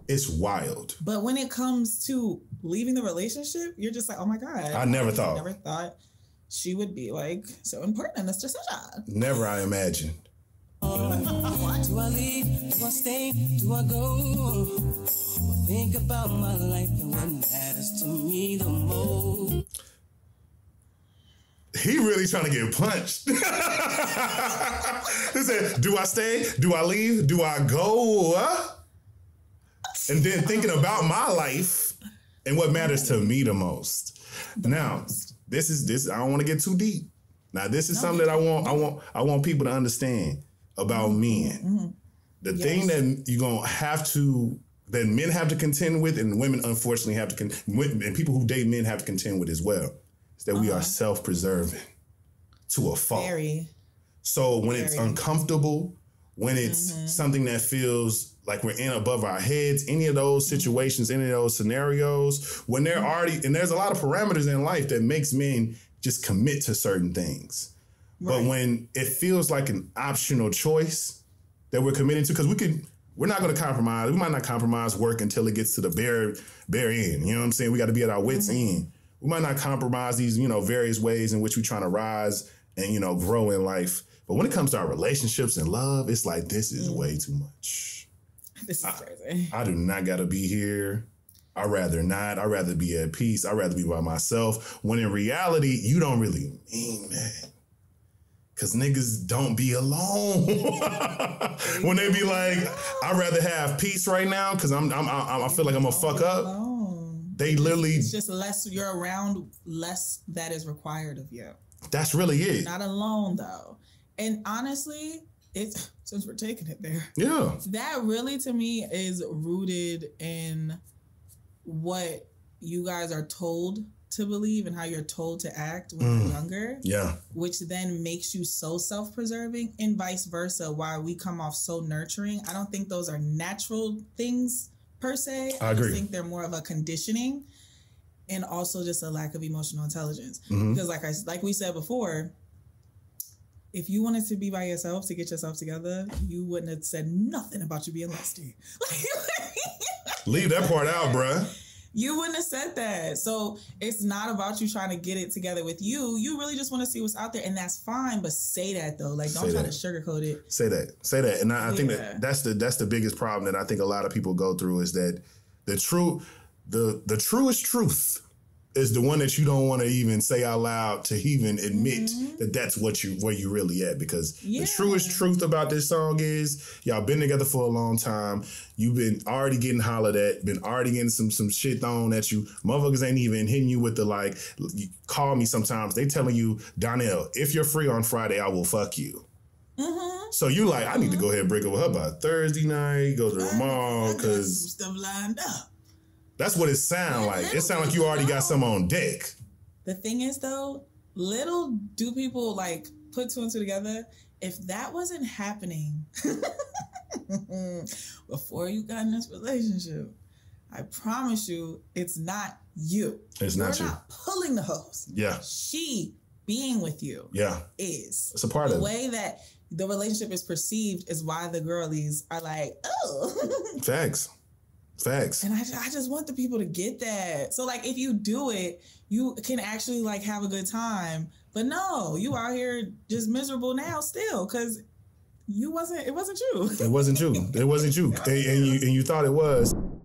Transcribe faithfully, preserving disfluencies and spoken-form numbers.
It's wild. But when it comes to leaving the relationship, you're just like, oh my God. I never I thought. never thought she would be like so important in this decision. Never I imagined. Do I leave? Do I stay? Do I go? Think about my life and what matters to me the most. He really trying to get punched. He said, do I stay? Do I leave? Do I go? And then thinking about my life and what matters to me the most. The now, most. this is this. I don't want to get too deep. Now, this is no, something that I want. I want. I want people to understand about mm-hmm. men. Mm-hmm. The yes. thing that you're gonna have to, that men have to contend with, and women unfortunately have to, con- and people who date men have to contend with as well, is that uh-huh. we are self-preserving to a fault. Very. So when Very. it's uncomfortable, when it's mm-hmm. something that feels like we're in above our heads, any of those situations, mm-hmm. any of those scenarios, when they're mm-hmm. already, and there's a lot of parameters in life that makes men just commit to certain things. Right. But when it feels like an optional choice that we're committing to, because we could, we're not going to compromise. We might not compromise work until it gets to the bare, bare end. You know what I'm saying? We got to be at our wits' mm-hmm. end. We might not compromise these, you know, various ways in which we're trying to rise and, you know, grow in life. But when it comes to our relationships and love, it's like, this is mm-hmm. way too much. This is I, crazy. I do not got to be here. I'd rather not. I'd rather be at peace. I'd rather be by myself. When in reality, you don't really mean that. Because niggas don't be alone. When they be like, I'd rather have peace right now because I'm, I'm, I'm, I feel like I'm going to fuck up. They literally... It's just less you're around, less that is required of you. That's really it. Not alone, though. And honestly, it's since we're taking it there. Yeah. That really, to me, is rooted in what you guys are told to believe and how you're told to act when mm. you're younger. Yeah. Which then makes you so self-preserving, and vice versa, why we come off so nurturing. I don't think those are natural things per se. I agree. I think they're more of a conditioning and also just a lack of emotional intelligence. Mm-hmm. Because like I like we said before, if you wanted to be by yourself to get yourself together, you wouldn't have said nothing about you being lusty. Leave that part out, bruh. You wouldn't have said that. So it's not about you trying to get it together with you. You really just want to see what's out there, and that's fine. But say that though, like don't say try that. to sugarcoat it. Say that. Say that. And I, I think yeah. that that's the that's the biggest problem that I think a lot of people go through is that the true the the truest truth is the one that you don't want to even say out loud to even admit mm-hmm. that that's what you where you really at. Because yeah. the truest truth about this song is y'all been together for a long time. You've been already getting hollered at, been already getting some some shit thrown at you. Motherfuckers ain't even hitting you with the like, you call me sometimes. They telling you, Donnell, if you're free on Friday, I will fuck you. Mm-hmm. So you like, I need mm-hmm. to go ahead and break up with her by Thursday night, go to the mall, because stuff lined up. That's what it sound like. It sound like you already got some on deck. The thing is, though, little do people like put two and two together. If that wasn't happening before you got in this relationship, I promise you, it's not you. It's not You're you. not pulling the hose. Yeah. She being with you. Yeah. Is. It's a part the of it. The way that the relationship is perceived is why the girlies are like, oh. Facts. Facts. And I, I just want the people to get that. So like if you do it, you can actually like have a good time. But no, you out here just miserable now still because you wasn't, it wasn't you. It wasn't you. It wasn't you. and, and you. And you thought it was.